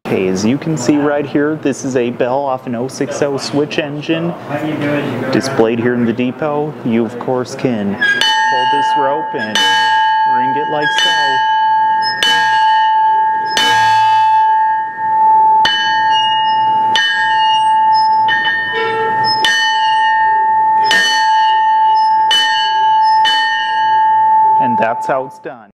Okay, as you can see right here, this is a bell off an 060 switch engine displayed here in the depot. You of course can pull this rope and ring it like so. And that's how it's done.